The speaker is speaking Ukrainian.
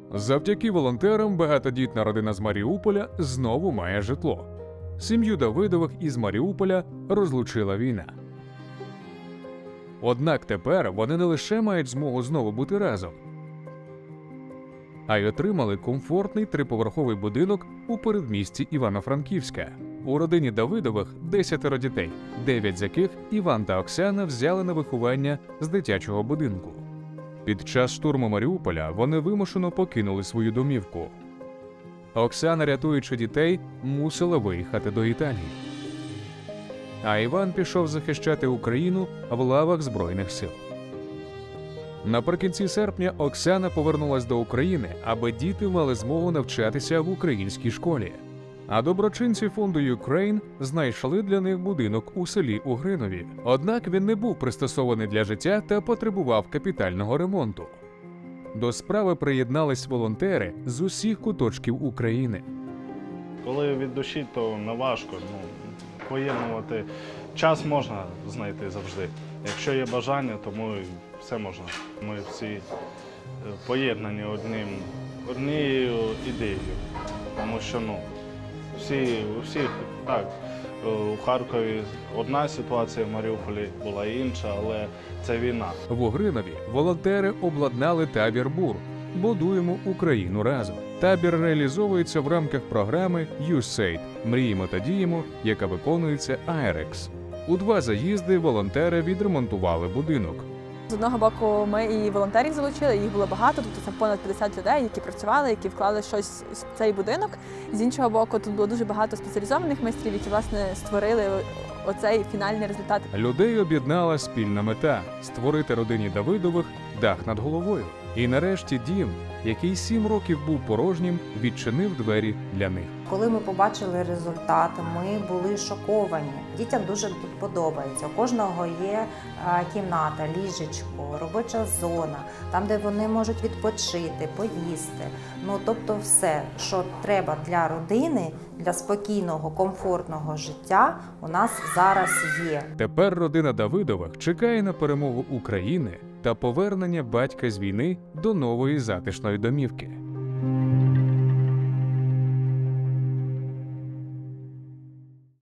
Завдяки волонтерам багатодітна родина з Маріуполя знову має житло. Сім'ю Давидових із Маріуполя розлучила війна. Однак тепер вони не лише мають змогу знову бути разом, а й отримали комфортний триповерховий будинок у передмісті Івано-Франківська. У родині Давидових 10 дітей, 9 з яких Іван та Оксана взяли на виховання з дитячого будинку. Під час штурму Маріуполя вони вимушено покинули свою домівку. Оксана, рятуючи дітей, мусила виїхати до Італії. А Іван пішов захищати Україну в лавах Збройних сил. Наприкінці серпня Оксана повернулась до України, аби діти мали змогу навчатися в українській школі. А доброчинці фонду Ukraine знайшли для них будинок у селі Угринові. Однак він не був пристосований для життя та потребував капітального ремонту. До справи приєднались волонтери з усіх куточків України. Коли від душі, то не важко. Поєднувати час можна знайти завжди. Якщо є бажання, то все можна. Ми всі поєднані однією ідеєю. Тому що у всіх так, у Харкові одна ситуація, в Маріуполі була інша, але це війна. В Угринові волонтери обладнали табір БУР «Будуємо Україну разом». Табір реалізовується в рамках програми «USAID. Мріємо та діємо», яка виконується IREX. У 2 заїзди волонтери відремонтували будинок. З одного боку, ми і волонтерів залучили, їх було багато, тобто це понад 50 людей, які працювали, які вклали щось в цей будинок. З іншого боку, тут було дуже багато спеціалізованих майстрів, які, власне, створили оцей фінальний результат. Людей об'єднала спільна мета – створити родині Давидових дах над головою. І нарешті дім, який 7 років був порожнім, відчинив двері для них. Коли ми побачили результат, ми були шоковані. Дітям дуже тут подобається. У кожного є кімната, ліжечко, робоча зона, там, де вони можуть відпочити, поїсти. Тобто все, що треба для родини, для спокійного, комфортного життя, у нас зараз є. Тепер родина Давидових чекає на перемогу України та повернення батька з війни до нової затишної домівки.